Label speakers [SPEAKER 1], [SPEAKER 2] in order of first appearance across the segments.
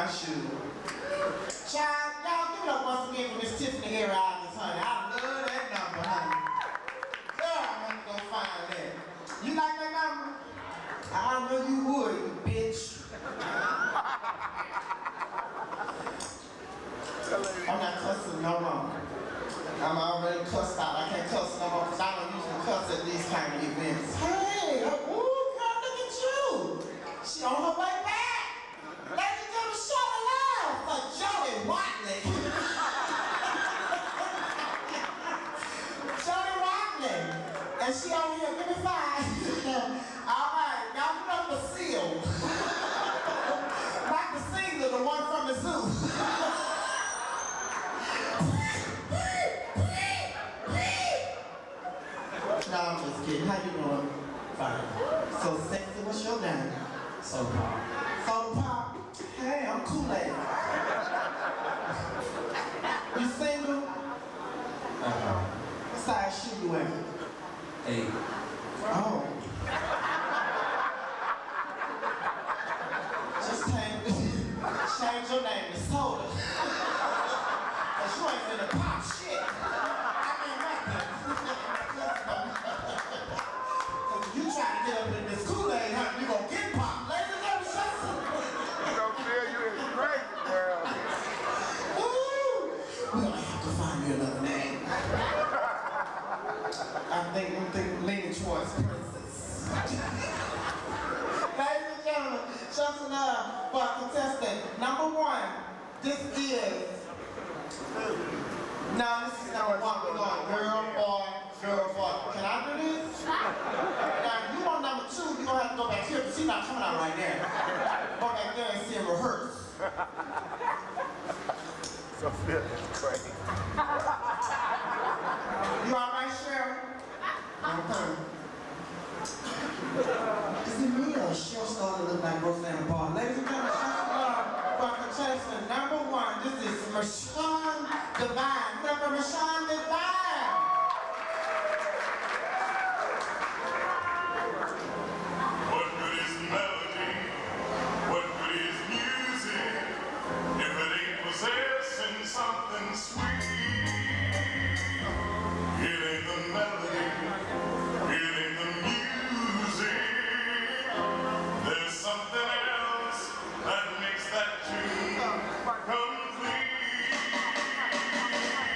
[SPEAKER 1] shoe. Child, y'all give it up once again for Miss Tiffany here out this, honey. I love that number, honey. Girl, I'm gonna go find that. You like that number? I know you would, you bitch. I'm not cussing no more. I'm already cussed out. I can't cuss no more because I don't usually cuss at these kind of events. Hey, ooh, girl, look at you. She on her way back. Ladies and gentlemen, show the love for Jody Watley. Jody Watley. And she over here, give me 5. All right, y'all put up the seal. Like the singer, the one from the zoo. No, I'm just kidding. How you doing? Fine. So sexy, what's your name? Soda Pop. Soda Pop? Hey, I'm Kool-Aid. You single? What size shoe you wearing? 8. Oh. Just change your name to Soda. Cause you ain't finna pop shit. I mean nothing. You try to get up in this Kool-Aid, honey, you gon' get popped. Ladies and gentlemen, shut up.
[SPEAKER 2] You don't feel you is crazy, girl.
[SPEAKER 1] Ooh. We're gonna have to find you another name. I'm leaning towards Princess. Ladies and gentlemen, shout out love for our contestant. Number 1, this is. Now this is number 1. We're going girl, boy, girl, boy. Can I do this? Now you on number 2, you're gonna have to go back here because he's not coming out right there. Go back there and see him rehearse.
[SPEAKER 2] So feel it's crazy.
[SPEAKER 1] You alright, Cheryl? Okay. Is it me or she'll start to look like Roseanne Barr? Ladies and gentlemen, shout out for contestant number 1. This is Michonne Divine. Remember Michonne Divine?
[SPEAKER 3] What good is melody? What good is music if it ain't possessing something sweet? It ain't the melody, it ain't the music. There's something else that makes that tune complete.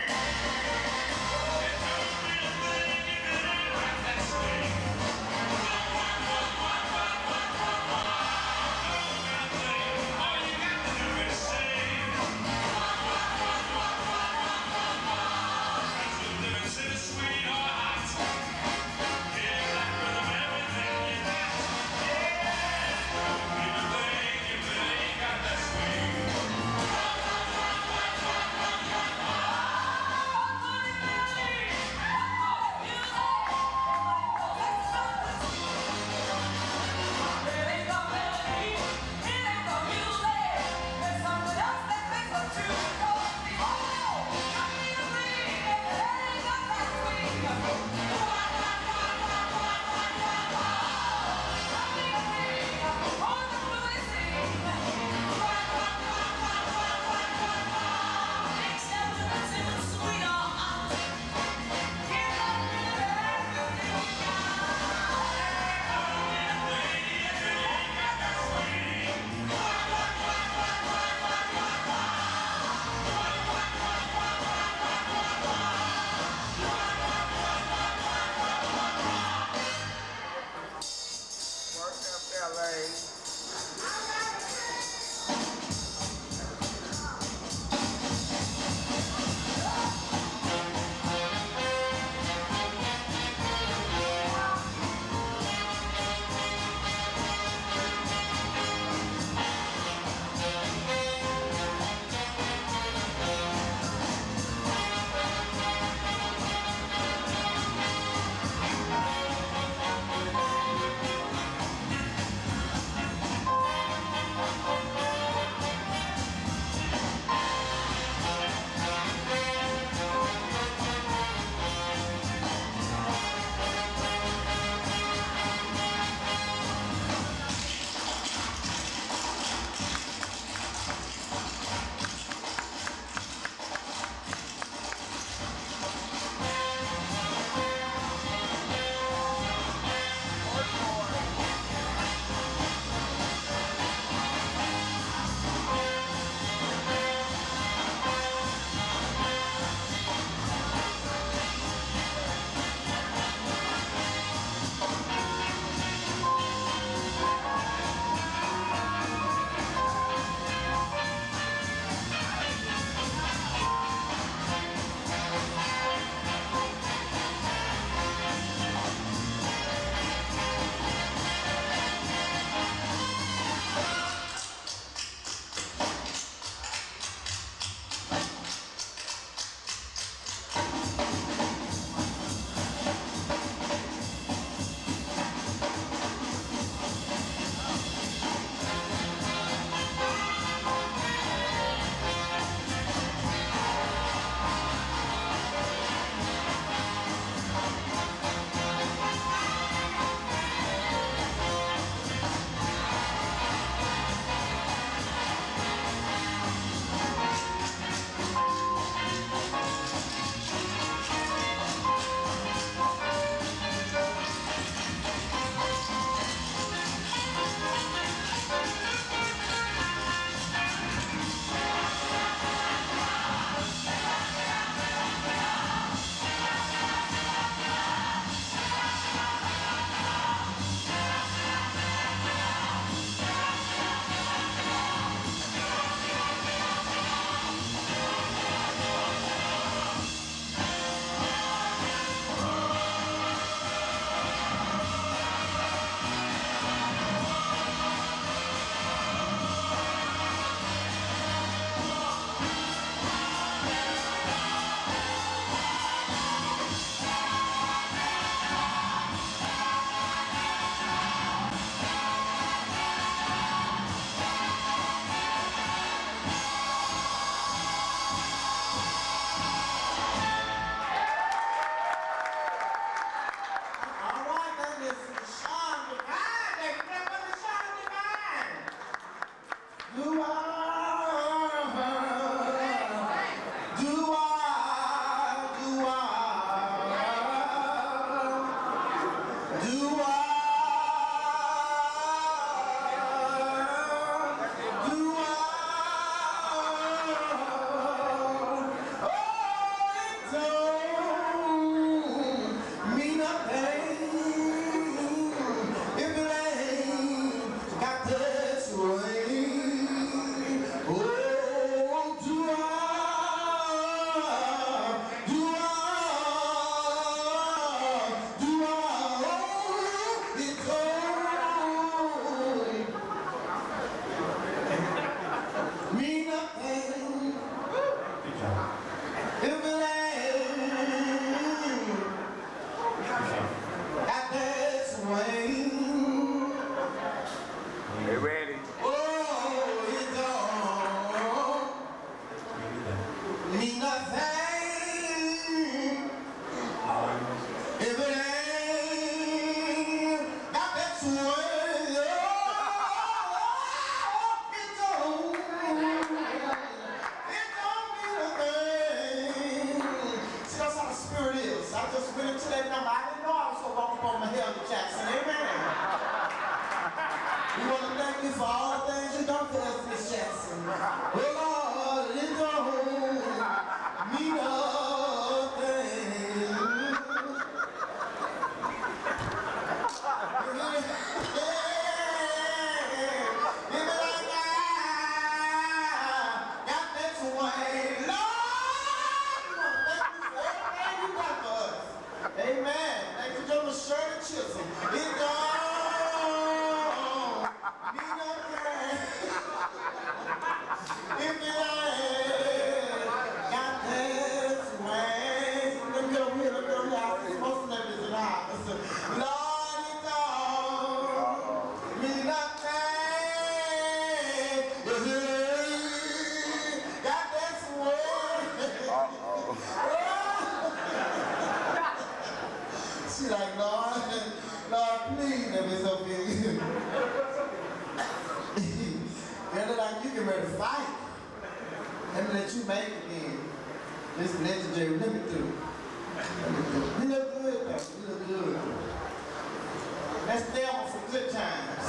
[SPEAKER 1] getting ready to fight. Let me let you make it then. This is legendary. Let me do it. You look good, though. You look good. That's Devore from Good Times.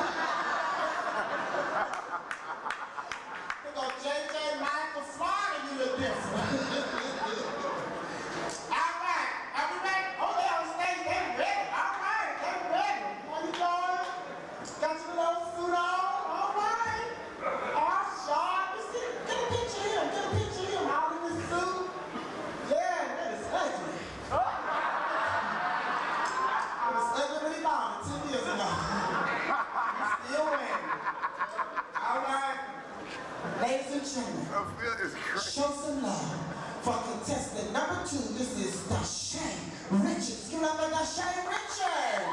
[SPEAKER 1] Look on JJ Michael Florida, you look different. All right. Are we ready? Oh, they on stage. They ready. All right. They ready. How you doing? Got your little suit on? All right. Oh, sharp. Get a picture of him. Get a picture of him. All in this suit. Yeah, that is ugly. It was ugly when he bought it 2 years ago. He's still wearing it. All right. Ladies and gentlemen, show some love for contestant number 2. This is Daesha Richards. Give it up for Daesha Richards.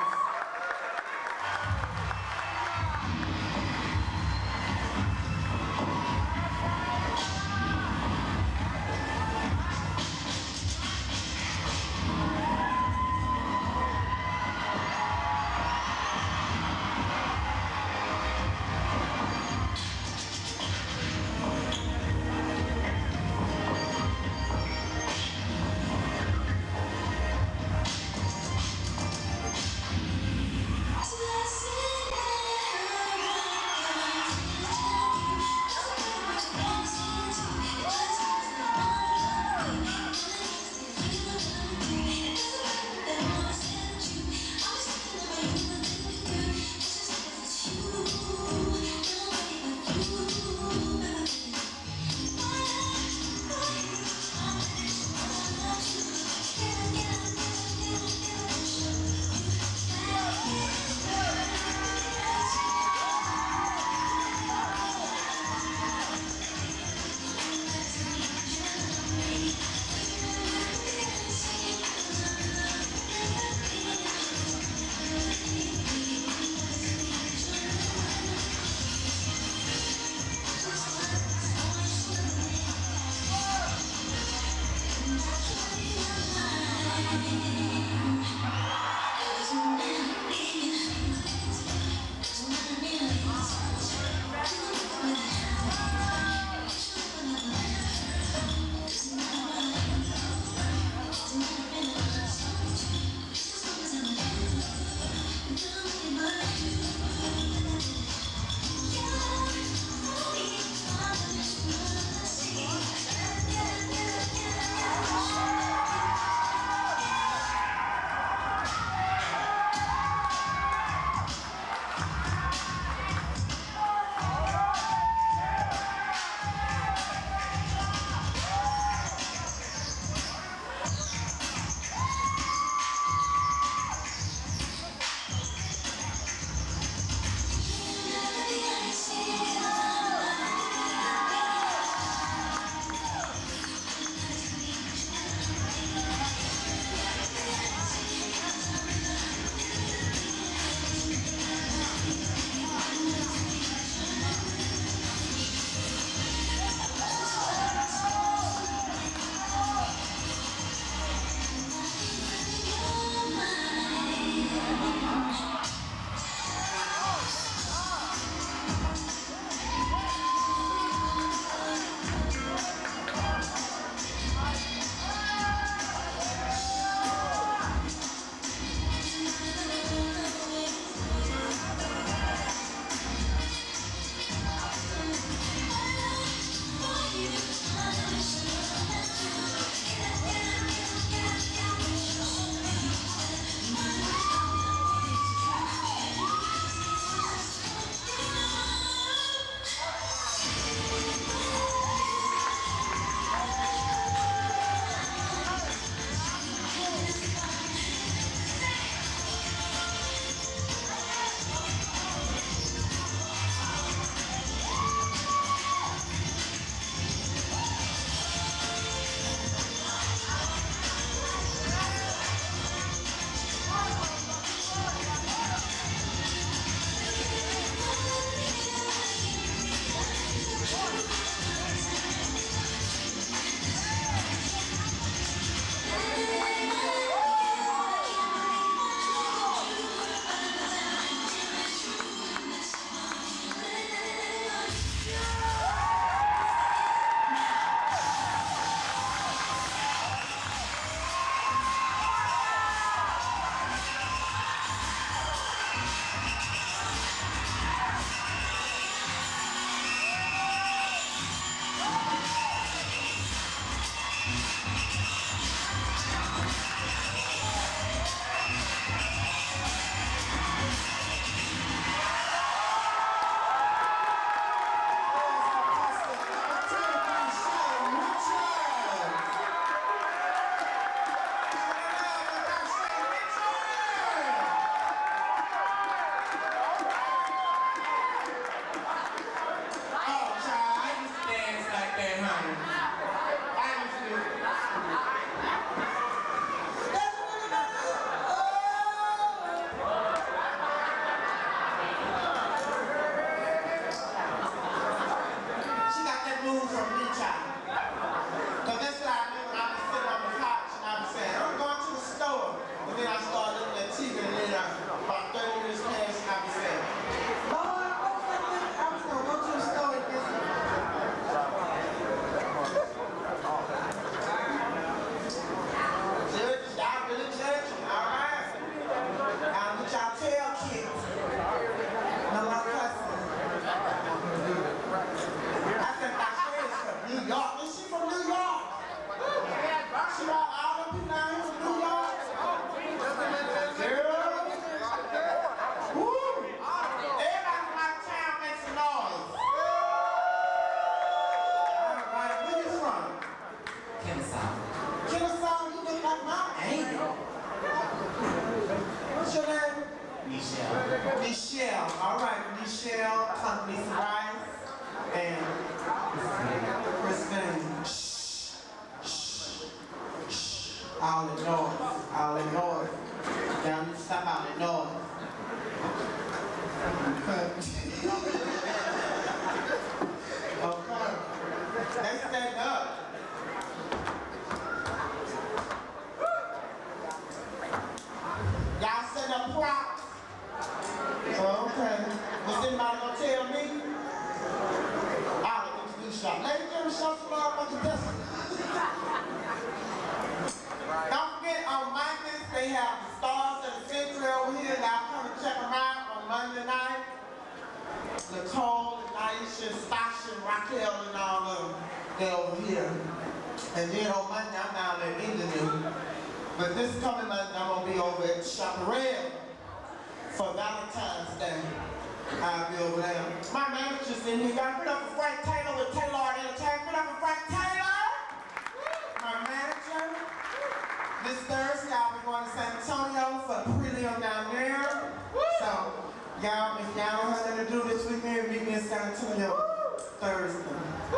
[SPEAKER 1] get over here. And then on Monday, I'm down at Indian. But this coming Monday, I'm gonna be over at Chaparral for Valentine's Day. I'll be over there. My manager's in here. Y'all get up for Frank Taylor with Taylor Entertainment. Get up for Frank Taylor. My manager. This Thursday, I'll be going to San Antonio for the prelim down there. So, y'all, if y'all don't have nothing to do this weekend, meet me in San Antonio Thursday.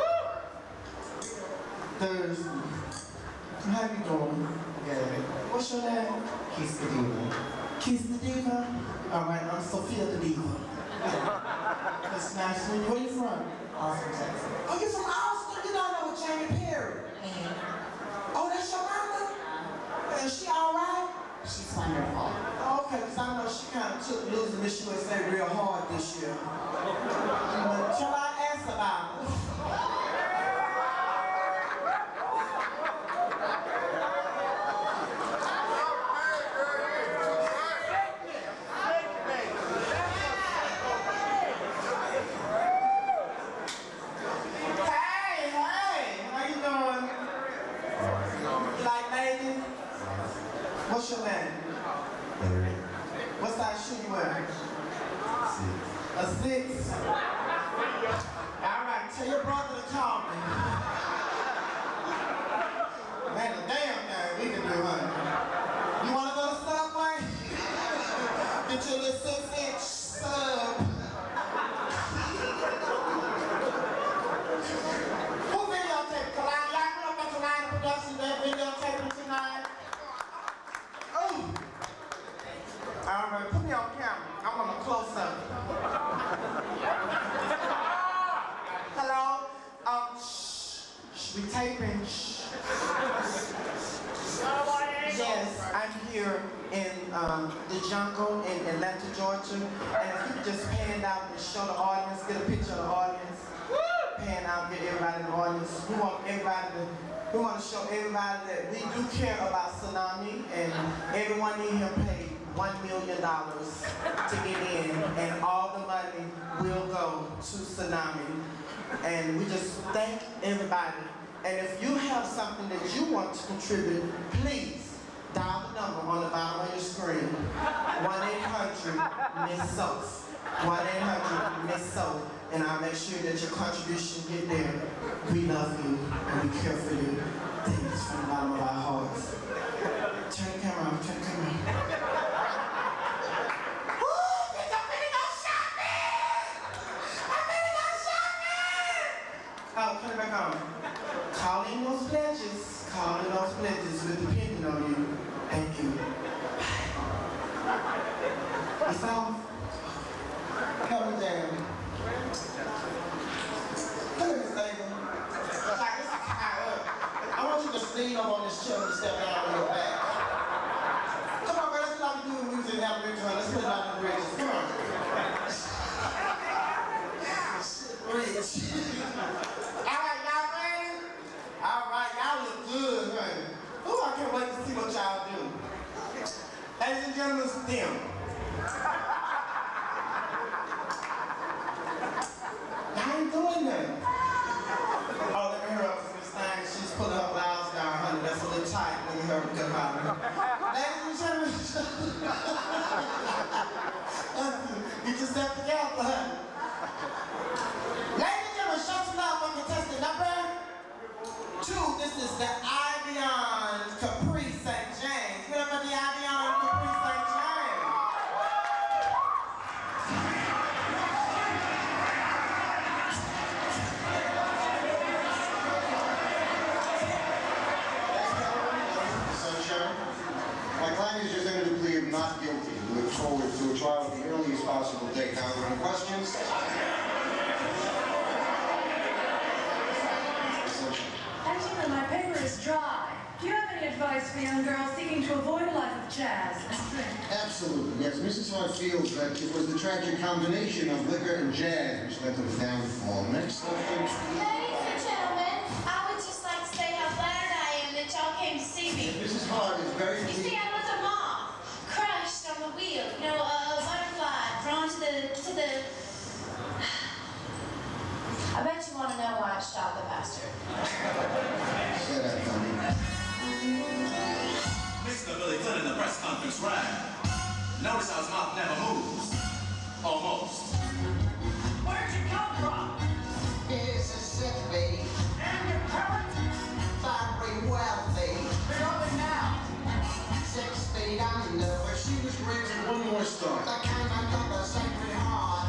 [SPEAKER 1] Thursday. How you doing? Good. What's your name?
[SPEAKER 4] Kiss the Diva.
[SPEAKER 1] Kiss the Diva? All right, I'm Sophia the Diva. That's nice. Where you from?
[SPEAKER 4] Austin, Texas.
[SPEAKER 1] Oh, you from Austin? You don't know with Jamie Perry. Oh, that's your mama? Is she all right?
[SPEAKER 4] She's wonderful.
[SPEAKER 1] Oh, okay, because I know she kind of took losing Miss USA real hard this year. Shall I ask about it? What's your name?
[SPEAKER 4] Larry.
[SPEAKER 1] What size shoe you wearing?
[SPEAKER 4] 6.
[SPEAKER 1] A 6? All right, tell your brother to call me. Man, a damn thing we can do, honey. You want to go to Subway? Get your little 6-inch sub. Who videotaped? Kalaniproductions, that videotaping tonight? All right, put me on camera. I want a close-up. Hello? Shh. We taping. Shh. Yes, I'm here in the jungle in Atlanta, Georgia. And if you could just pan out and show the audience, get a picture of the audience. Pan out, get everybody in the audience. We want to show everybody that we do care about tsunami, and everyone in here paid $1 million to get in, and all the money will go to tsunami. And we just thank everybody. And if you have something that you want to contribute, please dial the number on the bottom of your screen. 1-800-MISS-SOAP. 1-800-MISS-SOAP. And I'll make sure that your contribution get there. We love you and we care for you. Thanks from the bottom of our hearts. Turn the camera on, turn the camera on. Oh, turn it back on. Call in those pledges. Call in those pledges. We're depending on you. Thank you. It's off. Come on down. Look at this lady. Like, this is high up. I want you to lean up on this chair and step down on your back. Come on, girl. Let's do like we do when we was in Alabama. Let's put it on the bridges. Come on. Bridge. All right, y'all look good, honey. Ooh, I can't wait to see what y'all do. Ladies and gentlemen, it's them. Y'all ain't doing nothing. Oh, let me hurry up, Miss Stein. She's pulling her blouse down, honey. That's a little tight. Let me hurry up, get out of here. Ladies and gentlemen, get yourself together, honey. Ladies and gentlemen, show some love for contestant number 2. This is the Ivion Capri St. James. Get up for the Ivion Capri St. James.
[SPEAKER 5] Sunshine. My client has just entered a plea of not guilty. We look forward to a trial at the earliest possible date. Now, are there any questions?
[SPEAKER 6] Actually, my paper is dry. Do you have any advice for young girls seeking to avoid a life of jazz and drink?
[SPEAKER 5] Absolutely, yes. Mrs. Hart feels that it was the tragic combination of liquor and jazz which led to the downfall. Next question.
[SPEAKER 7] Ladies and gentlemen, I would just like to say how flattered I am that y'all came to see me.
[SPEAKER 5] Mrs. Hart is very
[SPEAKER 7] You see, I was a moth, crushed on the wheel. You know, a butterfly drawn to the... I bet you want to know why I shot the bastard.
[SPEAKER 3] looks right. Notice how his mouth never moves. Almost.
[SPEAKER 6] Where'd you come from?
[SPEAKER 1] Mississippi,
[SPEAKER 6] And your parents?
[SPEAKER 1] very wealthy.
[SPEAKER 6] Where are they now?
[SPEAKER 1] 6 feet under.
[SPEAKER 5] Where she was granted one more star.
[SPEAKER 1] The kind of got the sacred heart.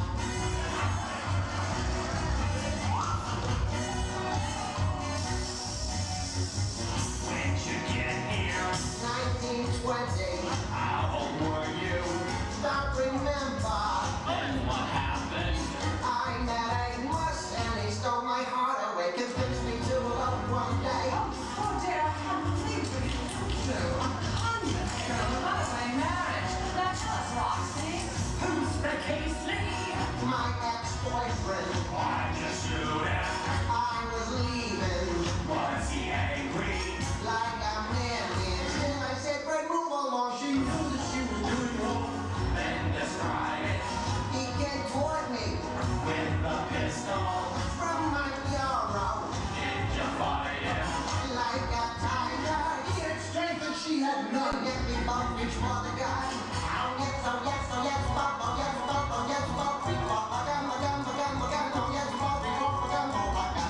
[SPEAKER 3] When'd you get here?
[SPEAKER 1] 1920.
[SPEAKER 3] How old were you?
[SPEAKER 1] Don't remember.
[SPEAKER 3] And what happened?
[SPEAKER 1] I met Amos and he stole my heart away. Convinced me to love one day.
[SPEAKER 6] Oh dear, I can't believe we helped you. A convent girl, a runaway marriage. Now tell us, Roxy, who's Ricky Lee?
[SPEAKER 1] My ex-boyfriend.
[SPEAKER 3] Why'd you shoot him?
[SPEAKER 1] I was leaving
[SPEAKER 3] Was he angry?
[SPEAKER 1] like a million. Still I said, Fred, move along. She knew that she was doing wrong.
[SPEAKER 3] Then describe it
[SPEAKER 1] He came toward me
[SPEAKER 3] with the pistol.
[SPEAKER 1] from my bureau
[SPEAKER 3] Did you fight him?
[SPEAKER 1] like a tiger.
[SPEAKER 5] He had strength that she had
[SPEAKER 1] Don't
[SPEAKER 5] none.
[SPEAKER 1] get me both reach for the gun. Oh yes, oh yes, oh yes, both, oh yes, both, oh yes, both, reach for the gun, oh yes, both, reach for the gun, oh my gun.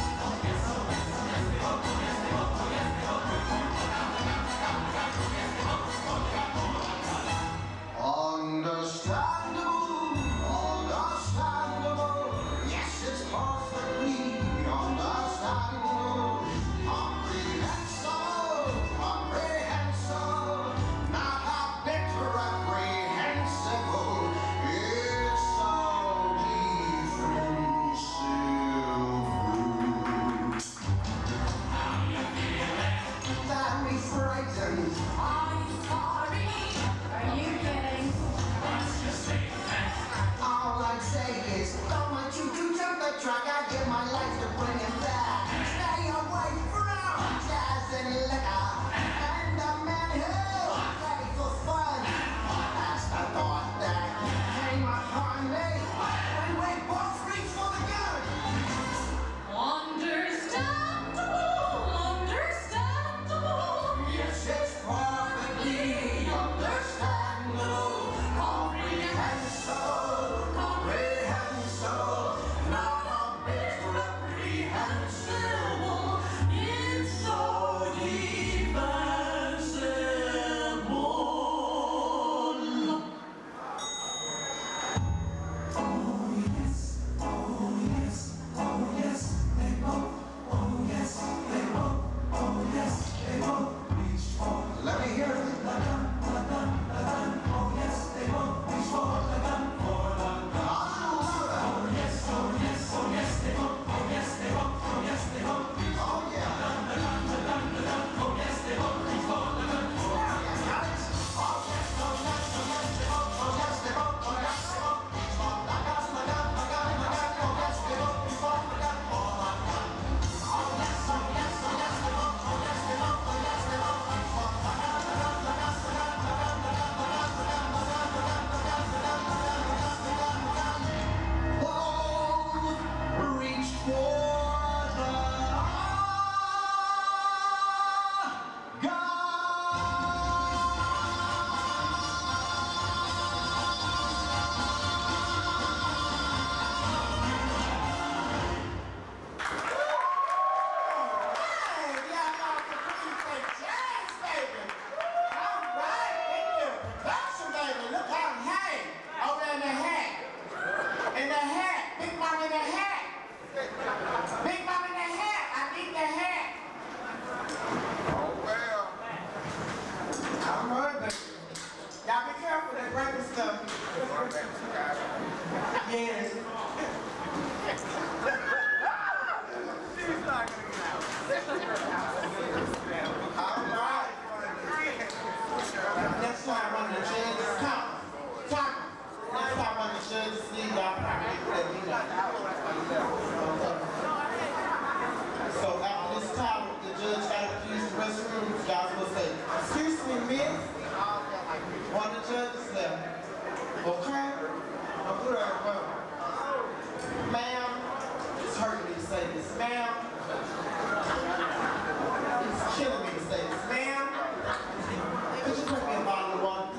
[SPEAKER 1] Understandable, understandable. Yes, it's perfectly understandable. Comprehensible, comprehensible. Not a bit reprehensible. It's so defensible. Very frightened.
[SPEAKER 6] Are you sorry? Are you kidding?
[SPEAKER 3] What's your statement?
[SPEAKER 1] All I'd say is, don't want you to jump the track. I give my life to bring him back. Stay away from jazz and liquor. And the men who ready for fun. That's the thought that came upon me when we both reached for the gun.
[SPEAKER 6] Understandable, understandable.
[SPEAKER 1] Yes, it's perfectly understandable. Comprehensible, comprehensible. Not a bit reprehensible.
[SPEAKER 6] It's so defensible.
[SPEAKER 1] Let me hear it. Reached for the Y'all be careful, they breaking stuff. Yes. All right. Next time one of the judges come. Next time one of the judges leave, y'all probably let me know. So after this time, the judge got to use the restroom. Y'all supposed to say, "Excuse me, miss." One of the judges left. Okay? Now put her at work. Ma'am, it's hurting me to say this. Ma'am, it's killing me to say this. Ma'am, could you bring me a bottle of water?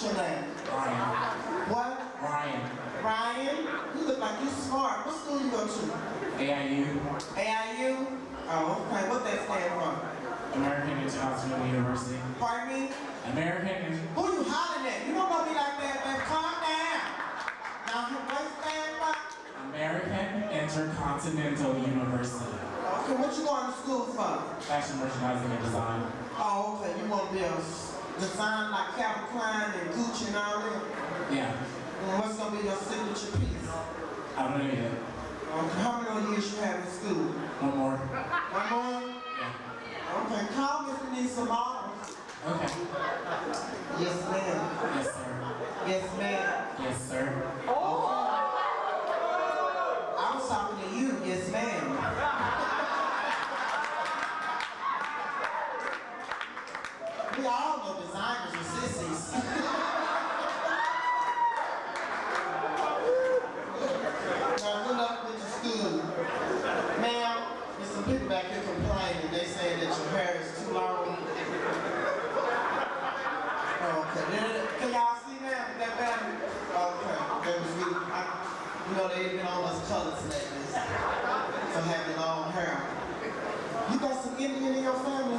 [SPEAKER 1] your name?
[SPEAKER 8] Ryan.
[SPEAKER 1] What?
[SPEAKER 8] Ryan.
[SPEAKER 1] Ryan? You look like you're smart. What school you go to?
[SPEAKER 8] AIU.
[SPEAKER 1] AIU? Oh, okay. What that stand for?
[SPEAKER 8] American International University.
[SPEAKER 1] Pardon me?
[SPEAKER 8] American.
[SPEAKER 1] Who you hollering at? You don't know me like that, man. Calm down. Now, what stand for?
[SPEAKER 8] American Intercontinental University.
[SPEAKER 1] Okay, what you going to school for?
[SPEAKER 8] Fashion merchandising and design.
[SPEAKER 1] Oh, okay. You want to be a design like Calvin Klein and Gucci and all that?
[SPEAKER 8] Yeah.
[SPEAKER 1] And what's going to be your signature piece?
[SPEAKER 8] I don't know yet.
[SPEAKER 1] Okay, how many more years you have in school?
[SPEAKER 8] One more.
[SPEAKER 1] One more?
[SPEAKER 8] Yeah.
[SPEAKER 1] Okay, call me if you need some models.
[SPEAKER 8] Okay.
[SPEAKER 1] Yes, ma'am.
[SPEAKER 8] Yes, sir.
[SPEAKER 1] Yes, ma'am.
[SPEAKER 8] Yes, sir.
[SPEAKER 1] I was talking to you. Yes, ma'am. We all know designers are sissies. Now, look up with your school. Ma'am, there's some people back here complaining. They say that your hair is too long. Okay. Can y'all see that? That better? Okay. That was good. You know, they've been on us colors lately. So having long hair. You got some Indian in your family?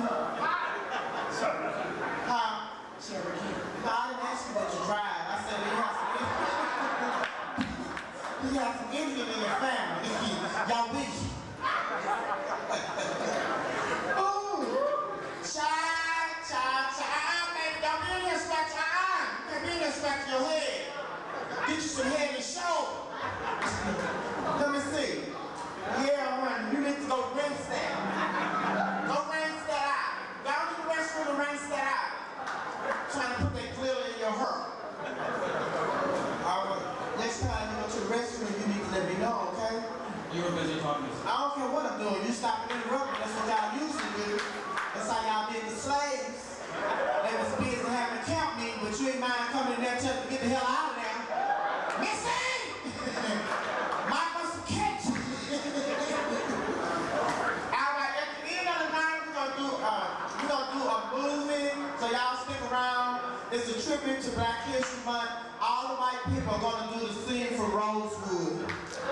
[SPEAKER 1] Huh? Cherokee. No, I didn't ask you what you drive. I said you have some Indian. You have some Indian in your family. Y'all wish. Ooh. Child, baby. Don't be in here scratch your eye. You can't be in here scratch your head. Get you some head and shoulder. Let me see. Yeah, honey, you need to go rinse that. Go rinse that out. Go to the restroom and rinse that out. Trying to put that glitter in your hair. Next time you go to the restroom, you need to let me know, okay?
[SPEAKER 8] You were busy talking.
[SPEAKER 1] I don't care what I'm doing. You stop and interrupt me. That's what y'all used to do. That's how y'all did the slaves. They was busy having a camp meeting, but you ain't mind coming in there telling me to get the hell out of there. Missy! Mike wants to catch you. All right, at the end of the night, we're gonna do a movie, so y'all stick around. It's a tribute to Black History Month. All the white people are gonna do the scene for Rosewood.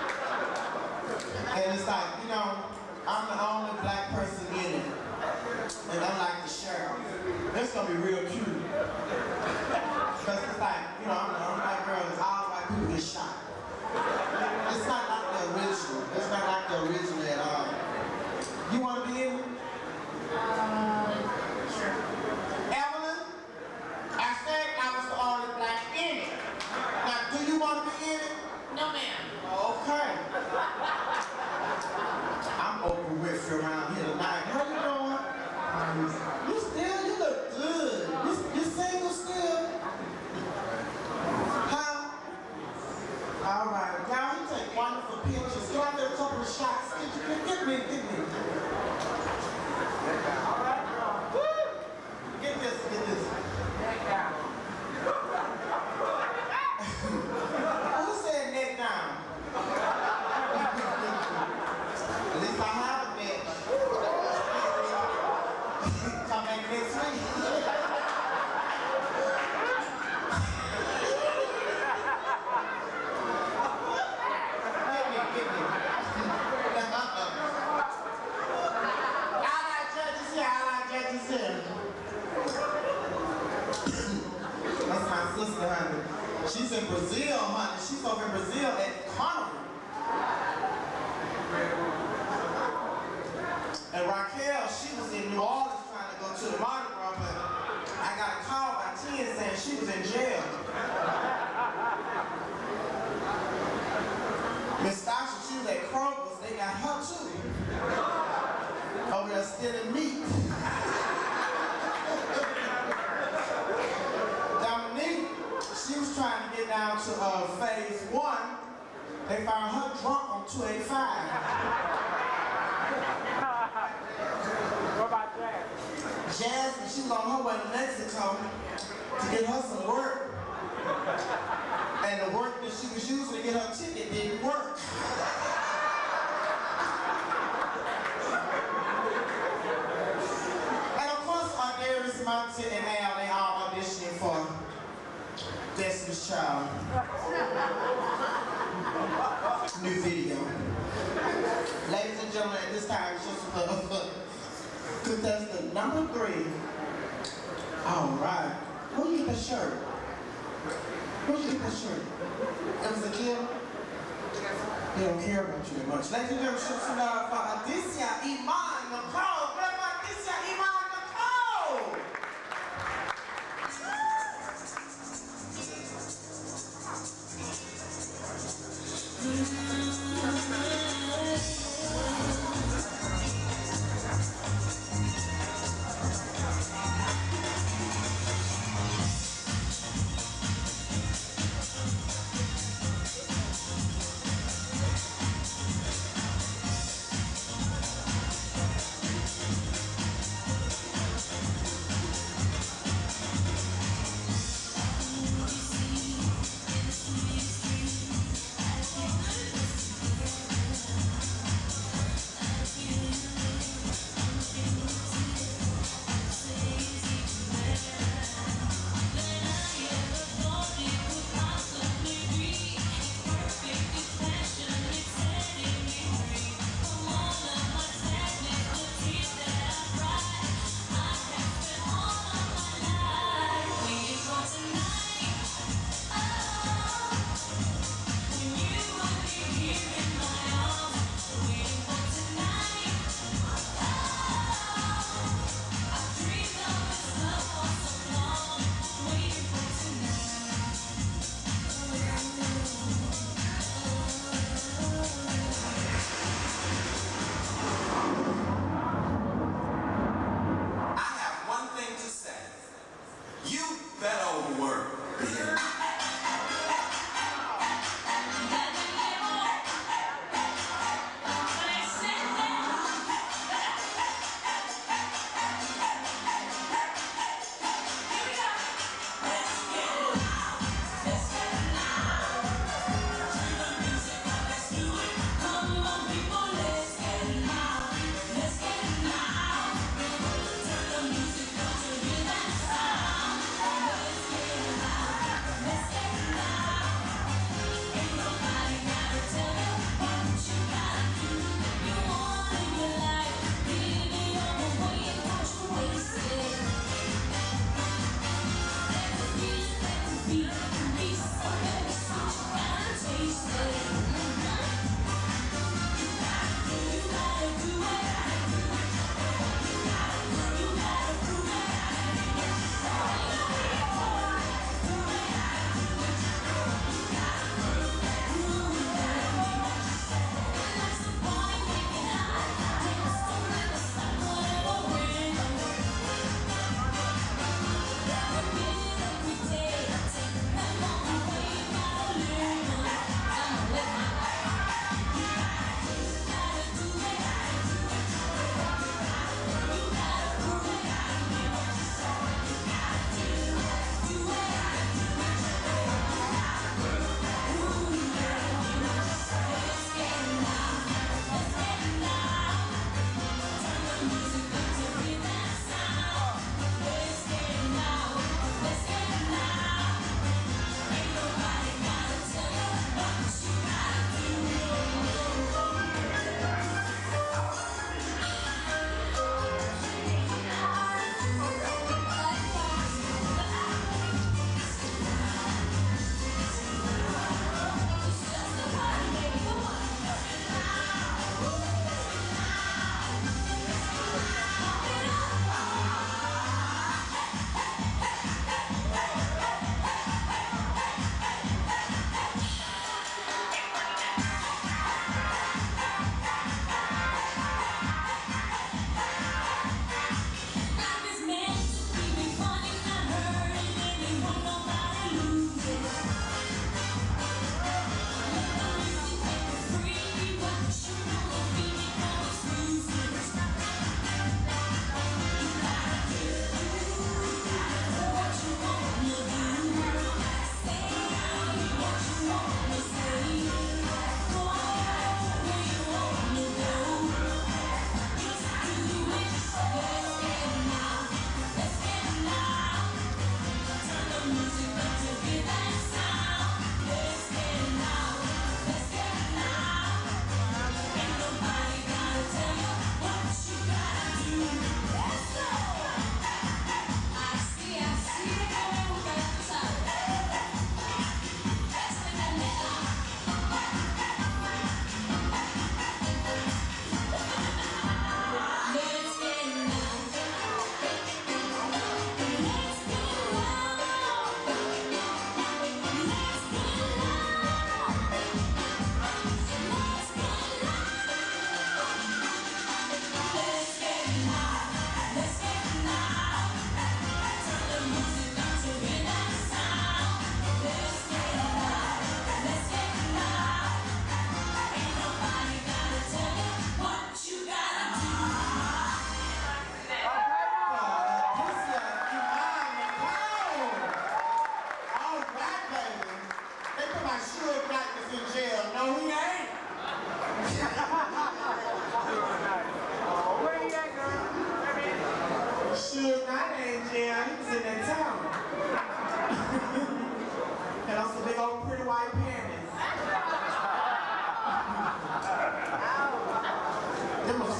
[SPEAKER 1] And it's like, you know, I'm the only black person in it. And I'm like the sheriff. It's gonna be real cute. Because it's like, you know, I'm the only black girl and all white people get shot. It's not like the original. It's not like the original at all. You wanna be in it?
[SPEAKER 7] Sure.
[SPEAKER 1] Evelyn? I said I was the only black in it. Now, do you wanna be in it?
[SPEAKER 7] No, ma'am.
[SPEAKER 1] Okay. I'm Oprah Winfrey around here tonight. How you doing? You look good. You single still? Huh? All right. Y'all, you take wonderful pictures. Can I get a couple of shots? Get me. All right, girl. Woo! Get this. Neck down. Who said neck down? At least I have a bitch. Come back next week. Get me. I like judges here. That's my sister, honey. She's in Brazil, honey. She's over in Brazil at Carnival. And Raquel, she was in New Orleans trying to go to the Mardi Gras, but I got a call by 10 saying she was in jail. Miss Daesha, she was at Kroger's. They got her too. Over there stealing meat. Dominique, she was trying to get down to phase 1. They found her drunk on 285.
[SPEAKER 2] What about that?
[SPEAKER 1] Jasmine, she was on her way to Mexico to get her some work. And the work that she was using to get her ticket didn't work. And of course, Darius, Monty, and Al, they all auditioning for Destiny's Child. New video. Ladies and gentlemen, at this time, it's just contestant number 3. All right. Where you get that shirt? Where you get that shirt? It was a kid? They don't care about you that much. Ladies and gentlemen, show some love for Daesha, Iman, Nicole. What about Daesha, Iman, Nicole?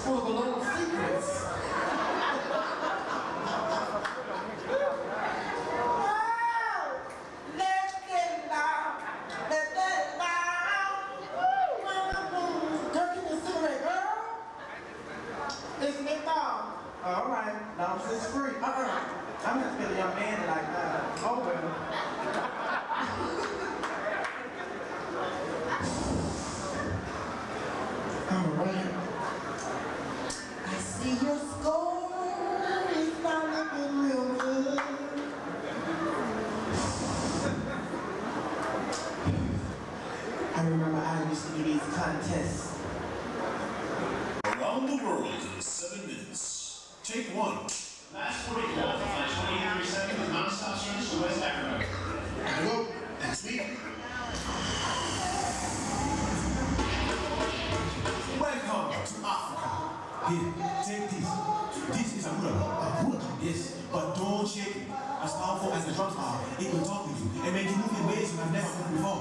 [SPEAKER 1] full of little secrets. Let's get loud. Let's get loud. Girl, give me a cigarette, girl. It's Nick Dog. All right, now it's free. I'm just feeling a young man like that. Oh, well. All right. I see your score is not looking real good. I remember I used to do these contests.
[SPEAKER 3] Around the world in 7 minutes. Take 1. Last 44 for flight 2837 with non-stop service to West Africa.
[SPEAKER 5] Hello, next week.
[SPEAKER 3] Welcome to Africa. Here, take this. This is a hula. Yes, but don't shake it. As powerful as the drums are, it will talk with you and make you move in ways you have never moved before.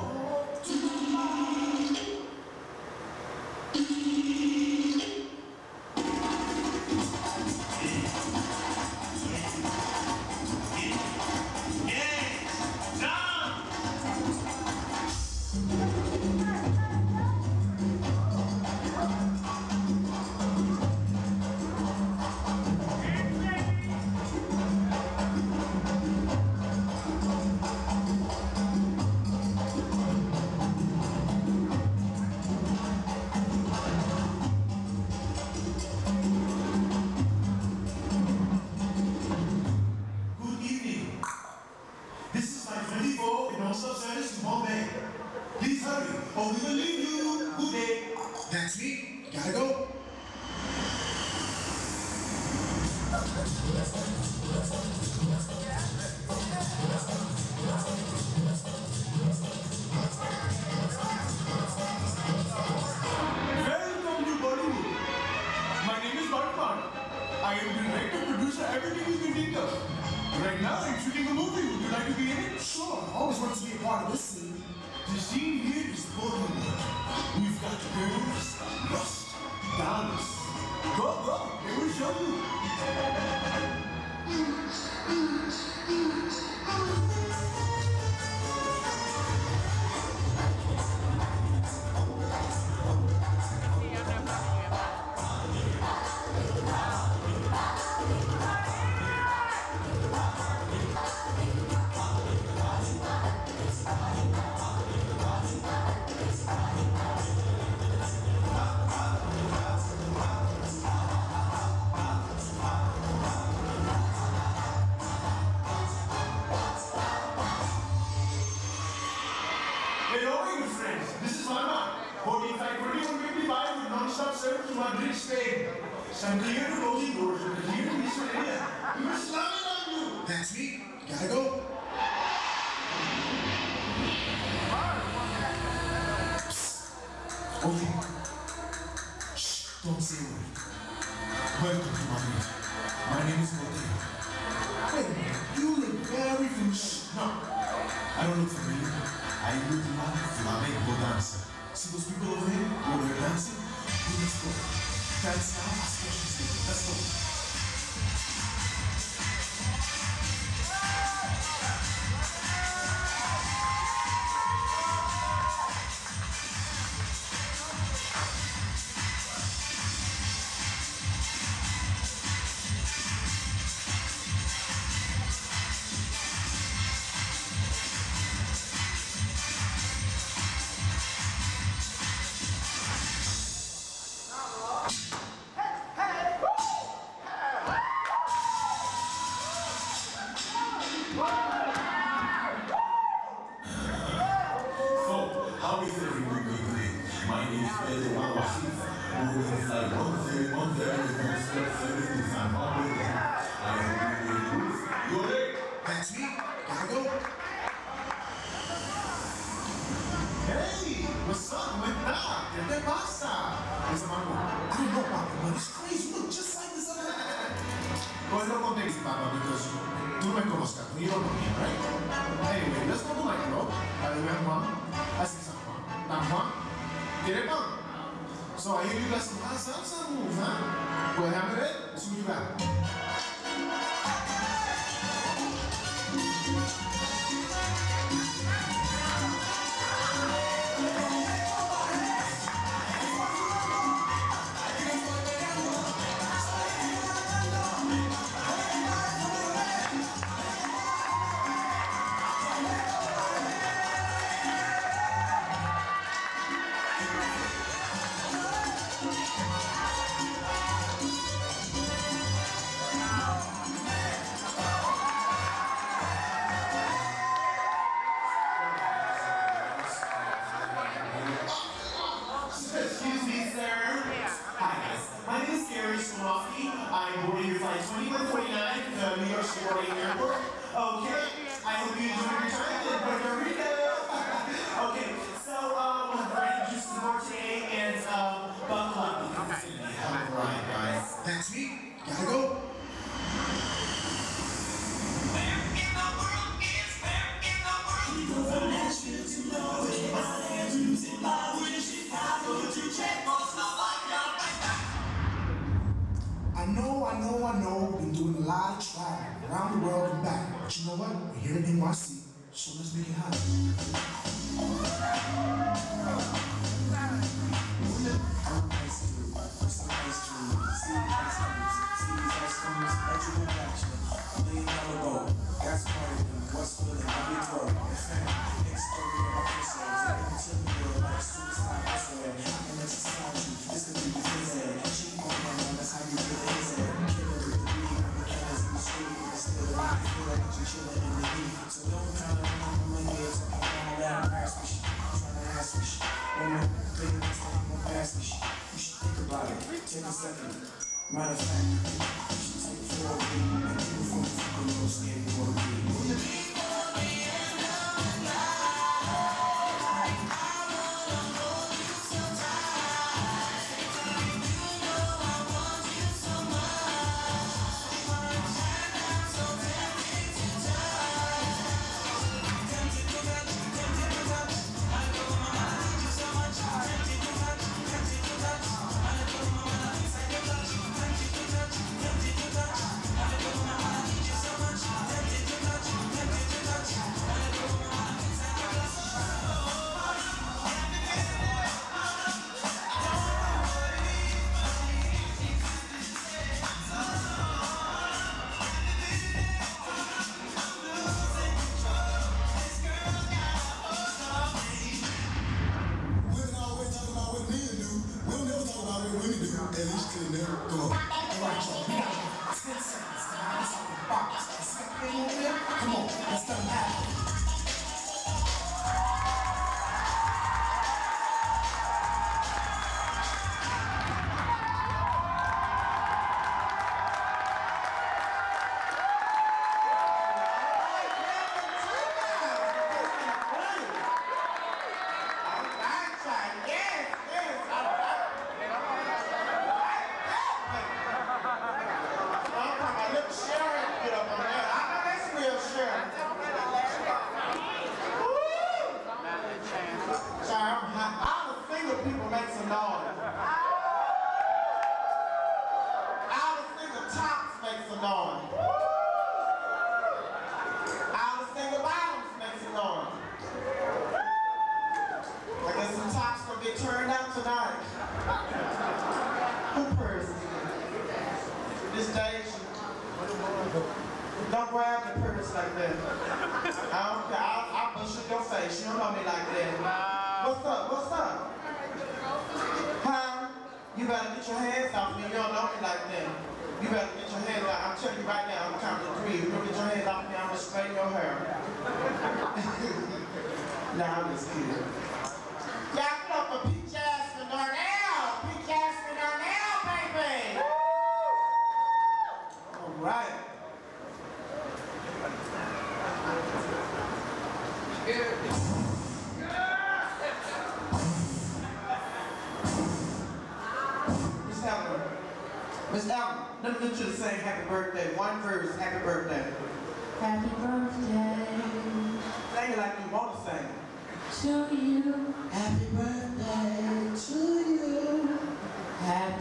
[SPEAKER 5] That's me. Gotta go.
[SPEAKER 3] Welcome to Bollywood. My name is Iman. I am director, producer, everything you can think of. Right now, I'm shooting a movie. Would you like to be in it?
[SPEAKER 5] Sure. Always wanted to be a part of this scene.
[SPEAKER 3] The scene here is Bollywood. We've got girls, lust, dance. Go, they will show you. I'm clear to closing doors. I'm clear to this area. You are slamming on you.
[SPEAKER 5] That's me. Gotta go.
[SPEAKER 3] Okay. Shh. Don't say a word. Welcome to my room. My name is Devore. Wait a minute. You look very familiar. No. I don't look familiar. I look like a flamenco dancer. See those people over here? While they're dancing? Let's go. That's how I special speak. Let's go.
[SPEAKER 5] That's me. Gotta go.
[SPEAKER 3] Hey, what's up? ¿Qué te pasa? Ese mango. I don't know about the money. It's crazy. You look just like this other guy. Well, no context, Papa, because tú me conozcas. You don't know me, right? Anyway, let's go to my club. I remember Juan. I see some Juan. Now, Juan, ¿quiere pan? So I hear you got some hot salsa moves, huh? Well, hammer it. Let's see what you got. I'm boarding your flight 2149 to New York City Airport. Okay, I hope you enjoy your time in Puerto Rico. Okay, so Brandon Juice Norte and buckle up. All right, guys. That's me. Gotta go. Where in the world is where in the world? We go from Nashville to Norway, Miami to Zimbabwe to Chicago to Czechoslovakia. I know, we've been doing a lot of traveling around the world and back. But you know what? We're here in NYC, so let's make it happen. That's part of them. What's really how we grow. Next story of our concerns. I can chill in the world like suicide. I swear. I can exercise you. This could be the phase. Cheat on man, that's how you get it. Killer with the weed. I'm the killers in the street. But still, I feel like you're chilling in the heat. So don't try to run on my head. Talking all that embarrassment shit. I'm trying to ask me shit. Woman, baby, next time I'm gonna pass me shit. You should think about it. Take a second. Matter of fact, you should take a floor with me. And do it for me. Little skateboard beat. Come on, let's let them have it. People make some noise. All the single tops make some noise. All the single bottoms make some noise. I guess some tops gonna get turned out tonight. Who purse? This Daesha. Don't grab the purse like that. I don't care. I'll push in your face. You don't know me like that. What's up? What's up? Huh? You better get your hands off me. You don't know me like that. You better get your hands off. I'm telling you right now, I'm counting to 3. You don't get your hands off me, I'm gonna straighten your hair. Nah, I'm just kidding. Y'all put up for Peach Jasmine Darnell! Peach Jasmine Darnell, baby! All right. Miss Allen, let me get you to sing happy birthday. One verse, happy birthday.
[SPEAKER 7] Happy birthday.
[SPEAKER 1] Sing it like you want to sing.
[SPEAKER 7] To you.
[SPEAKER 1] Happy birthday to you.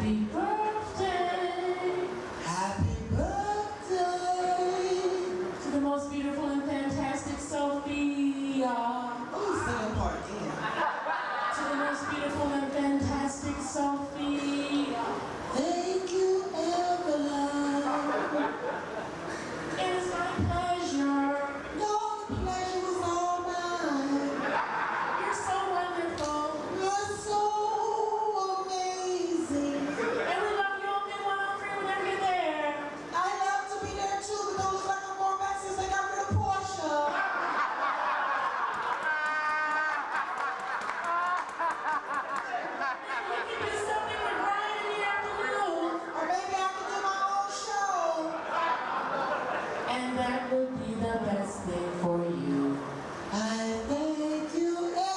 [SPEAKER 9] Happy birthday. Happy birthday. To the most beautiful and fantastic Sophia.
[SPEAKER 1] Who's singing part again?
[SPEAKER 9] To the most beautiful and fantastic Sophia. Thank you, Evelyn. It is my pleasure. No, the pleasure was all mine. You're so wonderful. You're so amazing. And we love you all in 103 whenever you're there. I love to be there too, but don't look like I'm going back since they got rid of Portia. We can do something with Ryan in the afternoon. Or maybe I can do my own show. And that would be the best thing for you. I thank you,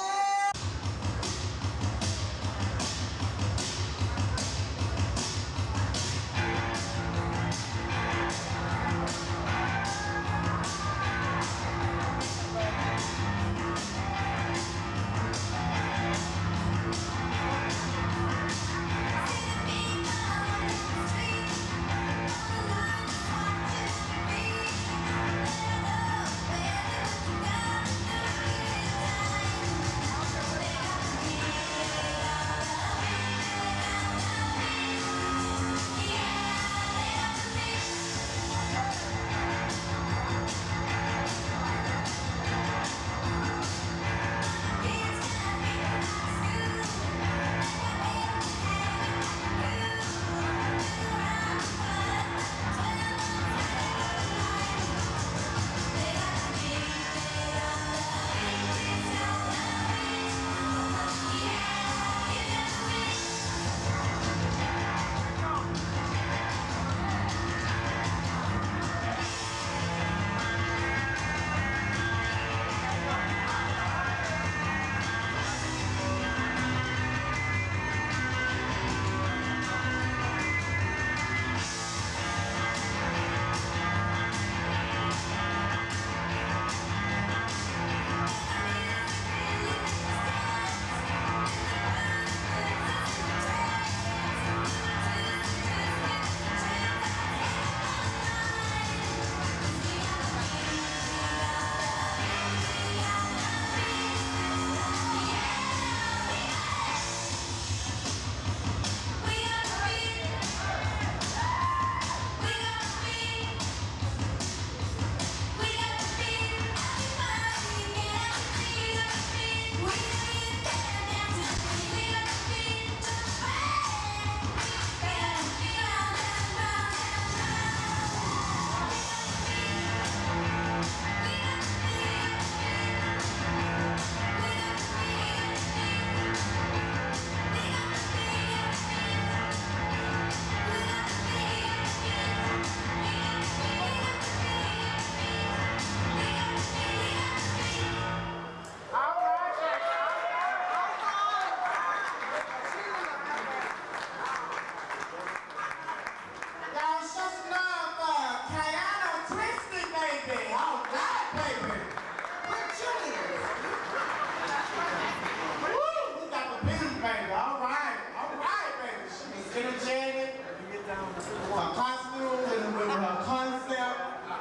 [SPEAKER 1] her costume with her concept.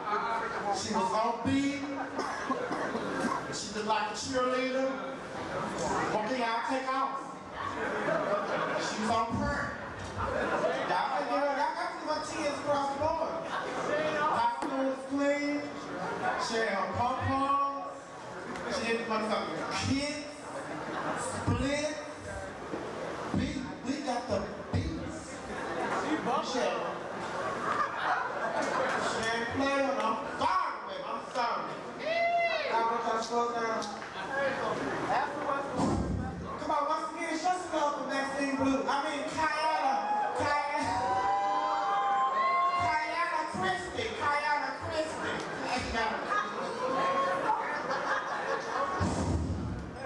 [SPEAKER 1] She was on beat. She looked like a cheerleader. Okay, I'll take off. She was on prayer. Y'all can give her, y'all got to give her tears across the board. Costume was clean. She had her pom-poms. She had motherfucking kids. Split. We got the beats. She ain't playing. I'm sorry, baby. I'm sorry. I want y'all to slow down. Come on, once again, show some love for Maxine Blue. I mean, Kayana Christie. Kayana Christie.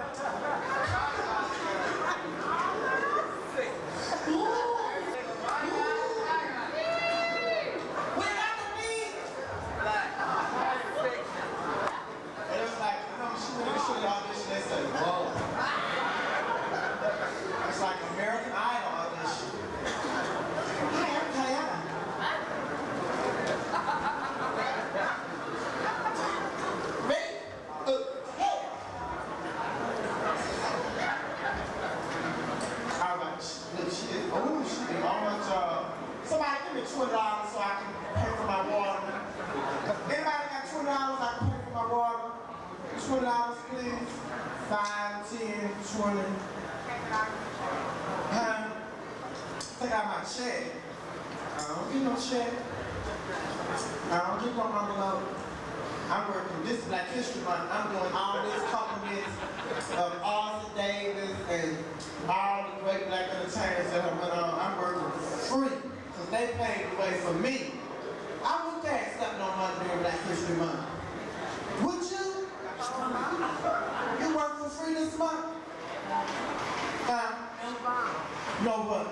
[SPEAKER 1] 5, 10, 20. Huh? Take out my check. I don't get no check. I don't get no envelope. I'm working this Black History Month. I'm doing all these compliments of Austin Davis and all the great black entertainers that have went on. I'm working free because they paved the way for me. I wouldn't dare accept no money during Black History Month. Would you? You work for free this month? Huh? No what?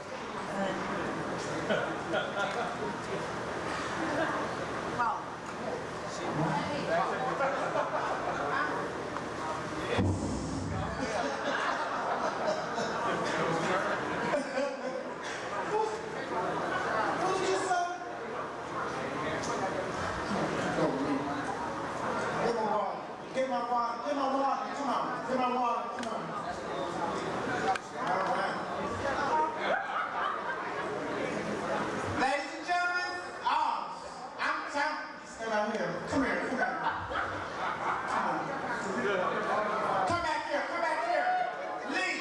[SPEAKER 1] Get my water, come on. Get my water, come on. All right. Ladies and gentlemen, I'm stand out here. Come here. Come back here. Leave.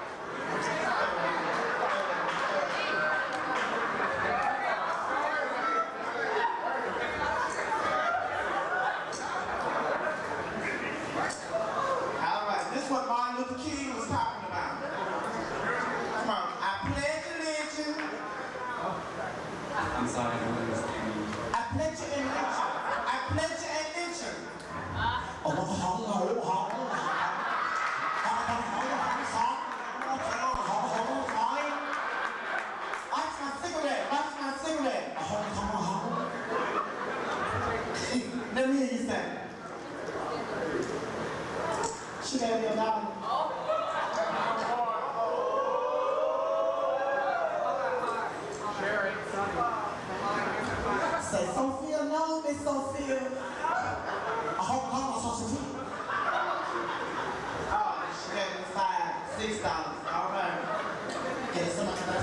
[SPEAKER 1] This is what Martin Luther King was talking about. Come on, I pledge allegiance.
[SPEAKER 8] I'm sorry, I don't understand.
[SPEAKER 1] I pledge allegiance. I pledge allegiance. Watch my cigarette. Let me hear you say. She gave me $1. Say, Sophia, no, Miss Sophia. Oh, she gave me $6. All right. It's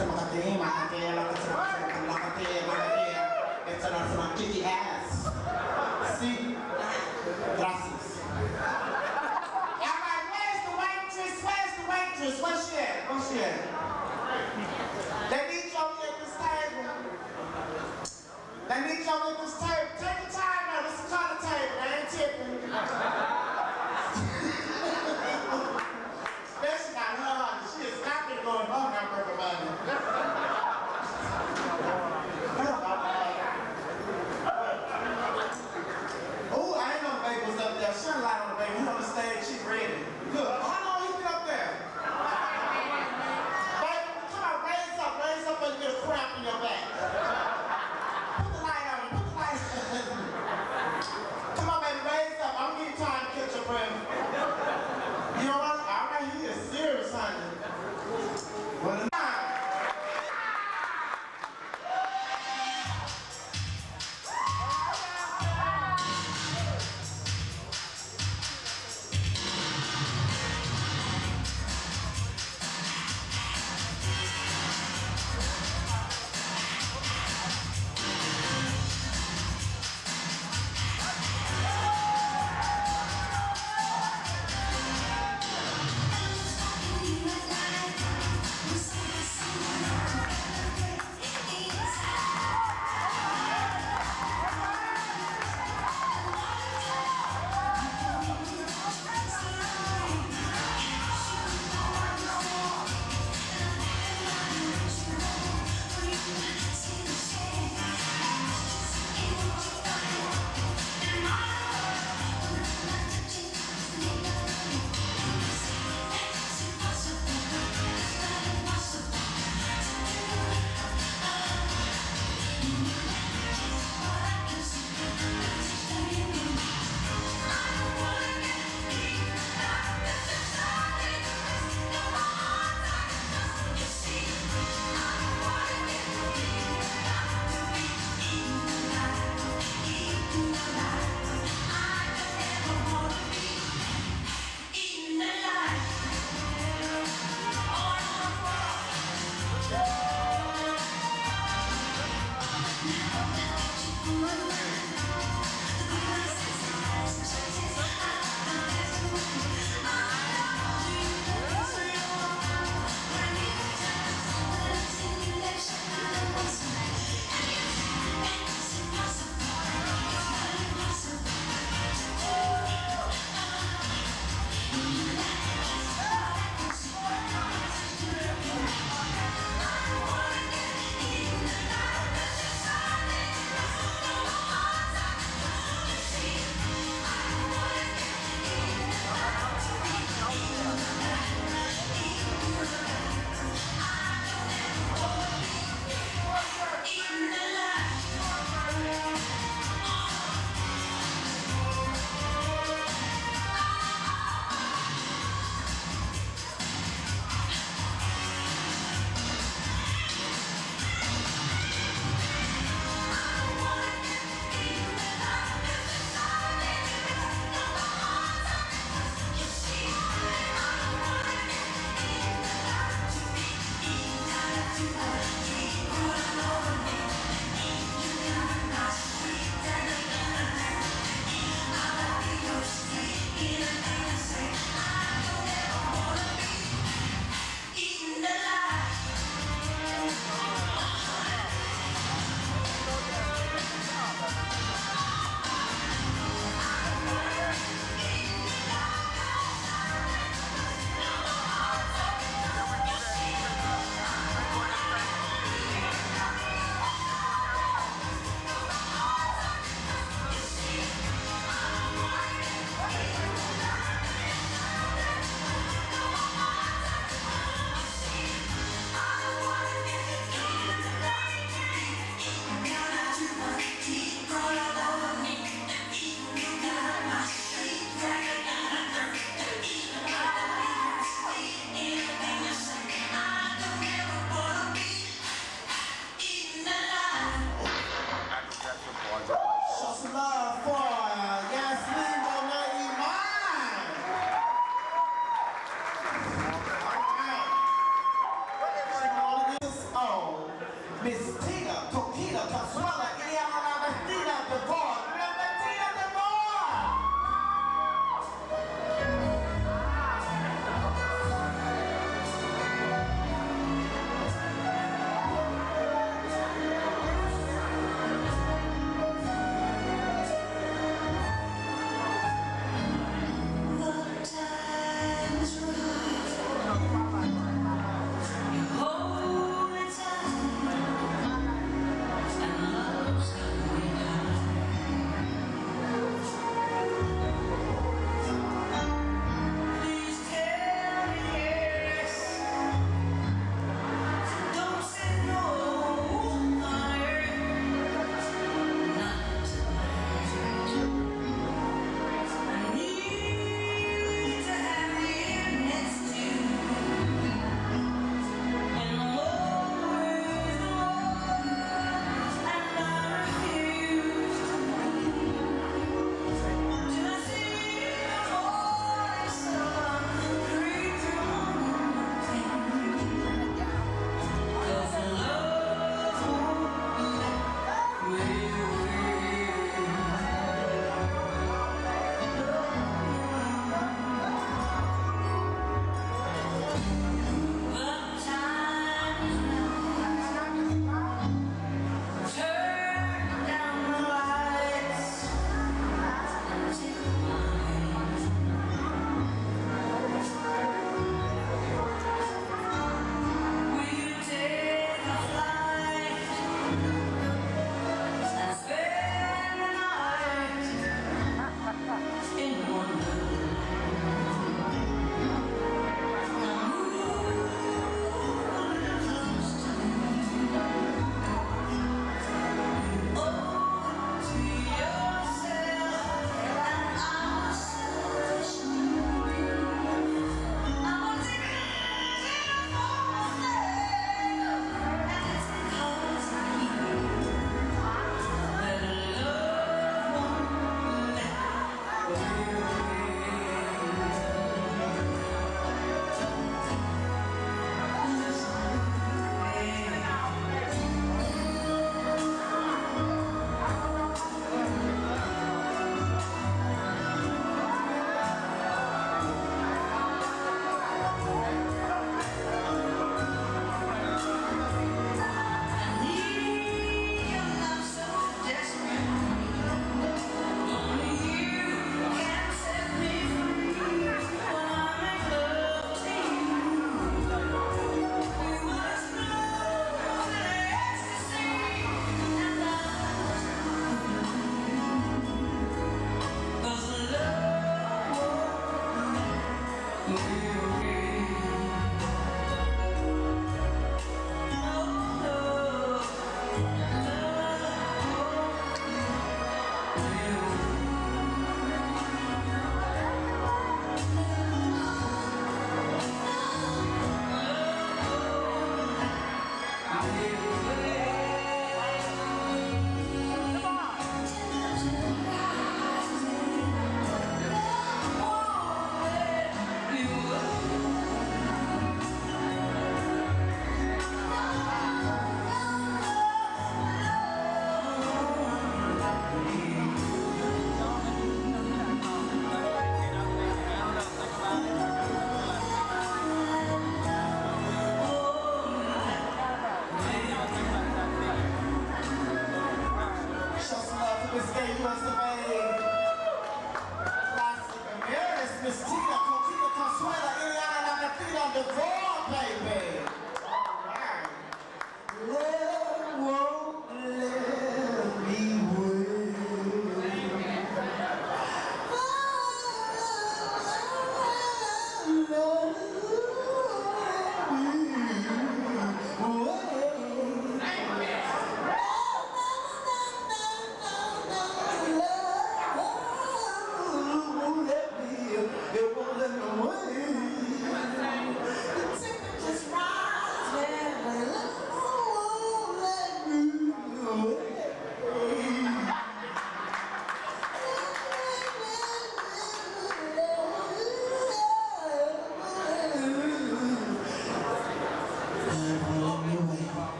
[SPEAKER 1] a kitty ass. See? Gracias. Where's she at? They need y'all at this table. Take your time now. This is a color table. I ain't tipping. Especially not her. She is not going to go in her hamburger money. Oh, I ain't know the baby was up there. She don't light on the baby. He's on the stage. She's ready. Look, how long he been up there? Raise up when you get a cramp in your back. Put the light on.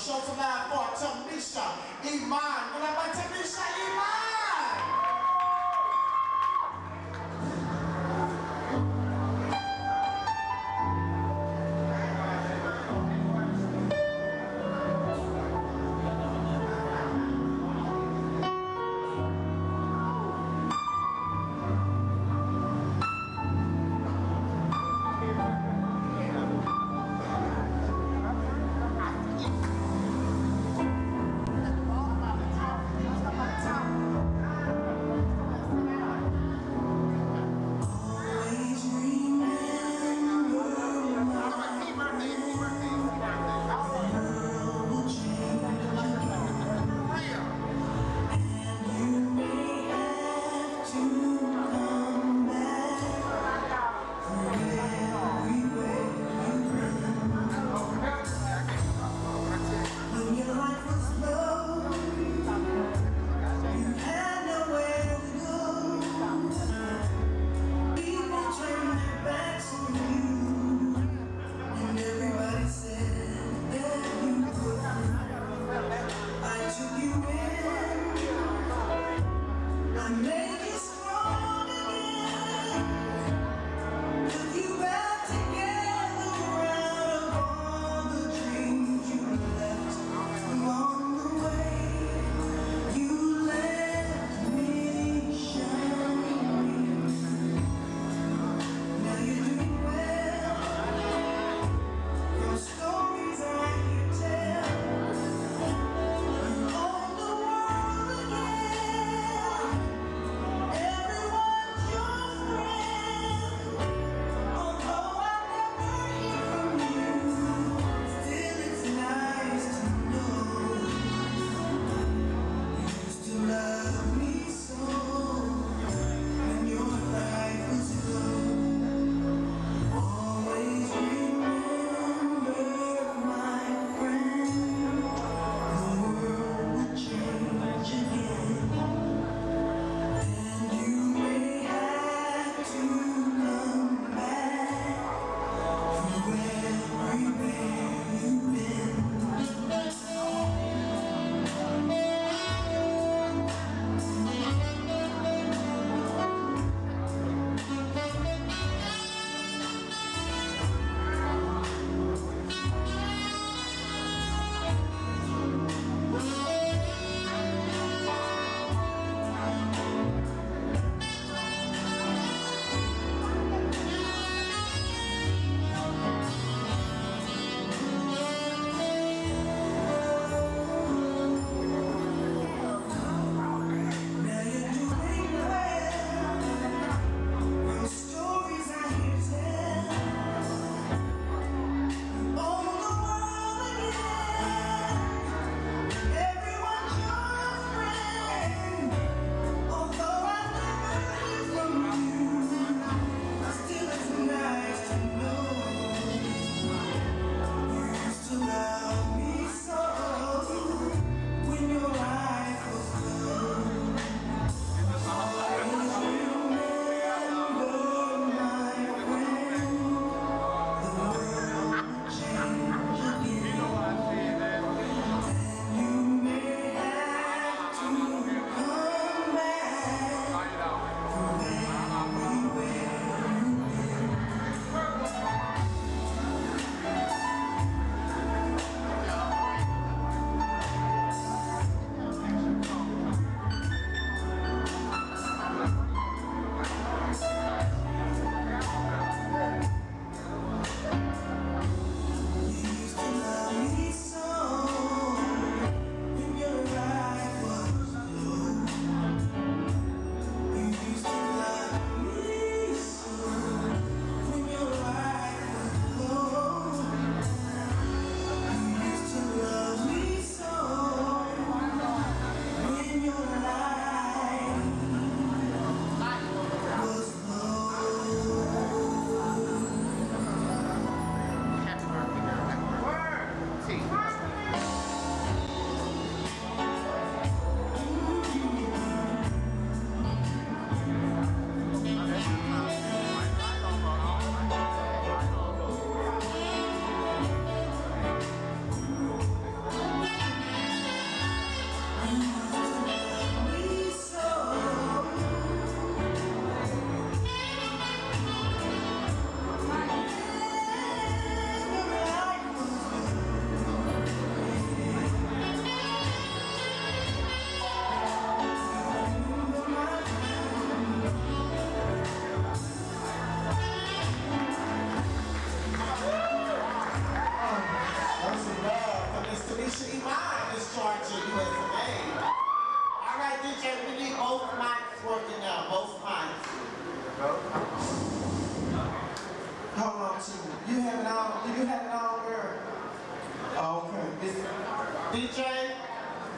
[SPEAKER 1] show some love for Tamisha, Iman. What about Tamisha, Iman?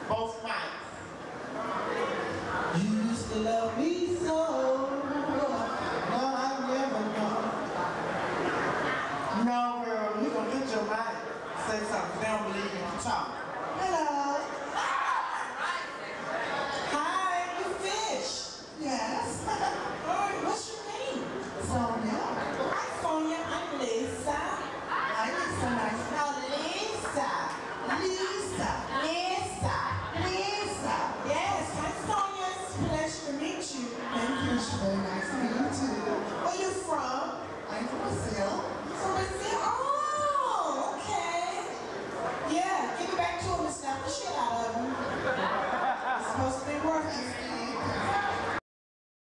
[SPEAKER 1] both mics. You used to love me so. No, I never know. No, girl, you gonna get your mic. Say something. They don't believe you can talk.